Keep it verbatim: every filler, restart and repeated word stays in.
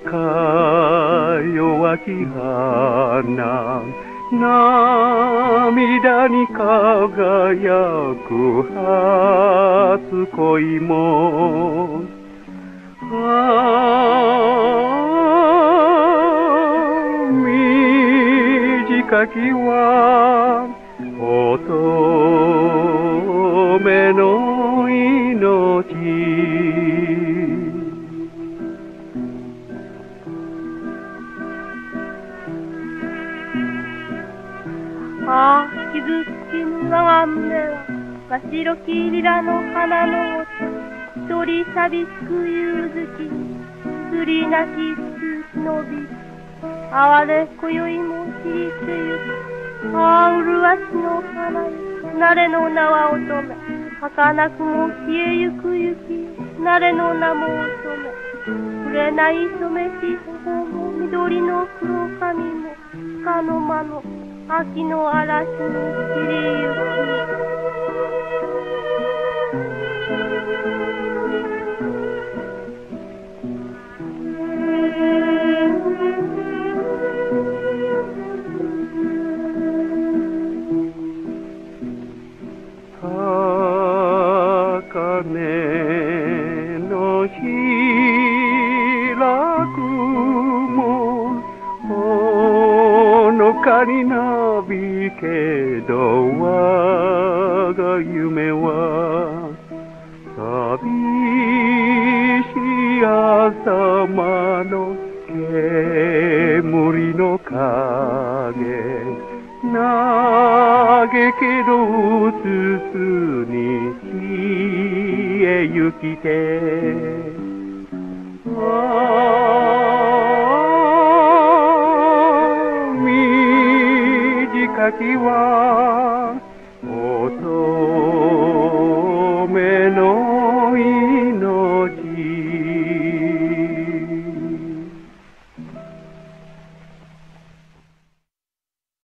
弱き花涙に輝く初恋もああ短きは乙女の命ああ、傷つきぬ我が胸は、真っ白きリラの花の音、一人寂しく夕月、すりなき忍び、哀れ今宵も散りてゆく、ああ、麗しの花よ、慣れの名は乙女、儚くも消えゆく雪、慣れの名も乙女、触れない染めし頬も、緑の黒髪も、束の間の、秋の嵐に散りゆく高嶺の開くもほのかになびけど我が夢は寂しい朝間の煙の影嘆けどうつつに消えゆきてああ短きは